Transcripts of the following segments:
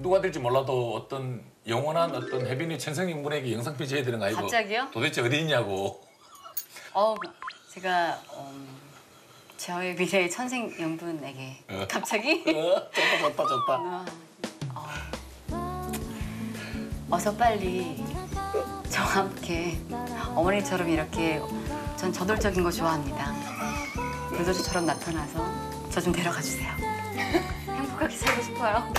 누가 될지 몰라도 어떤 영원한 어떤 혜빈이 천생연분에게 영상 편지 해야 되는 거 아니고? 갑자기요? 도대체 어디 있냐고. 제가 저의 미래의 천생연분에게 갑자기? 좋다. 어서 빨리 저와 함께 어머니처럼 이렇게 전 저돌적인 거 좋아합니다. 불도저처럼 나타나서 저 좀 데려가 주세요. 행복하게 살고 싶어요.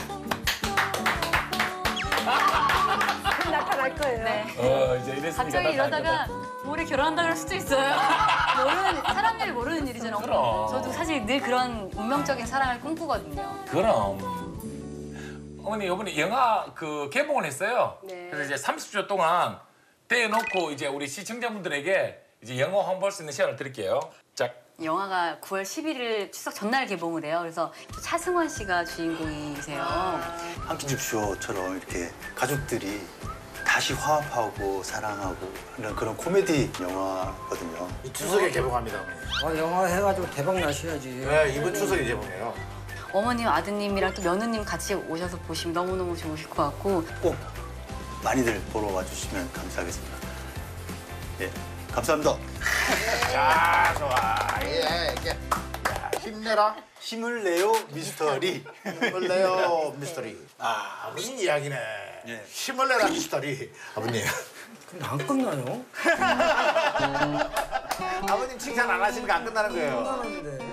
나타날 거예요. 네. 이제 이랬으니까 갑자기 이러다가 올해 결혼한다 그럴 수도 있어요. 사람들이 모르는 일이잖아요. 그럼. 저도 사실 늘 그런 운명적인 사랑을 꿈꾸거든요. 그럼. 어머니 이번에 영화 개봉을 했어요. 네. 그래서 이제 30초 동안 떼놓고 이제 우리 시청자분들에게 이제 영화 홍보할 수 있는 시간을 드릴게요. 자. 영화가 9월 11일 추석 전날 개봉을 해요. 그래서 차승원 씨가 주인공이세요. 한 끼 줍쇼처럼 이렇게 가족들이 다시 화합하고 사랑하고 하는 그런 코미디 영화거든요. 이 추석에 개봉합니다, 어머니. 영화 해가지고 대박 나셔야지. 네, 이번 추석에 개봉해요. 어머님, 아드님이랑 또 며느님 같이 오셔서 보시면 너무너무 좋으실 것 같고 꼭 많이들 보러 와주시면 감사하겠습니다. 예, 감사합니다. 자, 좋아. 예, 이게. 야, 힘내라. 힘을 내요 미스터리. 힘을 내요, 미스터리. 무슨 이야기네. 예. 힘을 내라, 미스터리. 아버님. 근데 안 끝나요? 아버님 칭찬 안 하시니까 안 끝나는 거예요. 끝나는데.